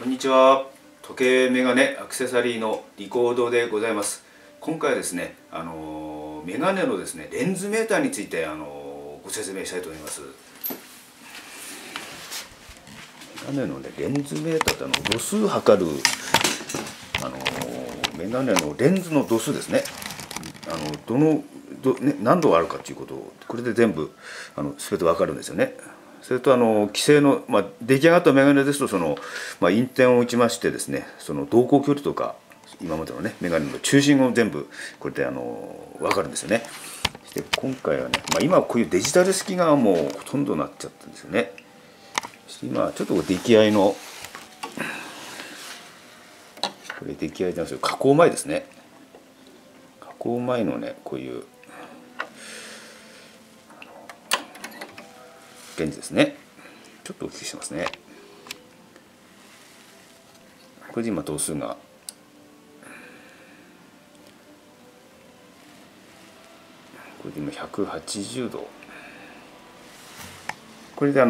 こんにちは。時計メガネアクセサリーのリコードでございます。今回はですね、メガネのですねレンズメーターについてご説明したいと思います。メガネのねレンズメーターって度数測るメガネのレンズの度数ですね。何度あるかということをこれで全部全てわかるんですよね。それと規制の、出来上がったメガネですと印点を打ちましてですね、その瞳孔距離とか今までのねメガネの中心を全部これで分かるんですよね。で今回はね、今はこういうデジタル式がもうほとんどなっちゃったんですよね。今ちょっと出来合いのこれ出来合いなんですよ。加工前ですね。加工前のねこういうレンズですね。ちょっと大きくしますね。これで今度数がこれで今180度。これで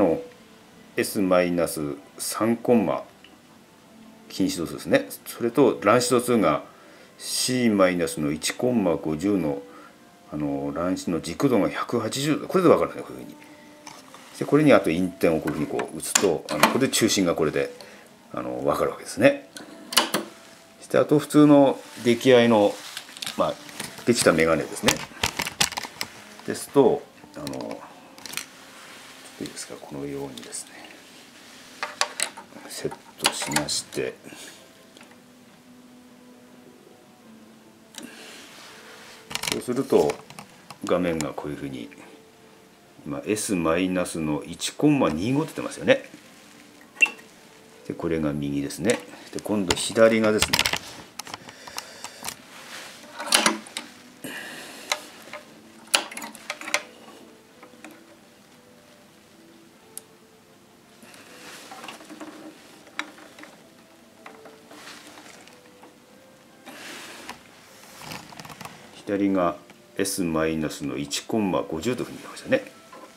S-3 コンマ近視度数ですね。それと乱視度数が C-1 コンマ50の乱視の軸度が180度。これで分かるね、こういうふうに。でこれにあと印点をこういうふうに打つとこれで中心がこれで分かるわけですね。そしてあと普通の出来合いのできたメガネですね。ですといいですか、このようにですねセットしまして、そうすると画面がこういうふうに今 S-1 コンマ25って出ますよね。でこれが右ですね。で今度左がですね左が S-1 コンマ50というふうに出ましたね。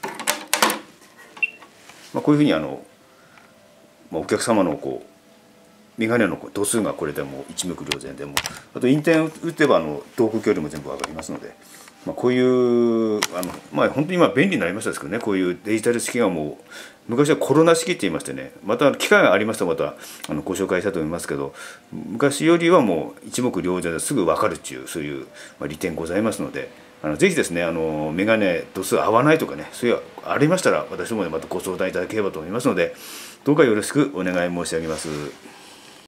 こういうふうにお客様のメガネの度数がこれでも一目瞭然でもあと印点打てば瞳孔距離も全部分かりますので、こういう本当に今便利になりましたですけどね、こういうデジタル式がもう昔はコロナ式って言いましてね、また機会がありましたらまたご紹介したいと思いますけど、昔よりはもう一目瞭然ですぐ分かるっていうそういう利点ございますので、ぜひですねメガネ度数合わないとかね、そういうありましたら私どもでまたご相談いただければと思いますので、どうかよろしくお願い申し上げます。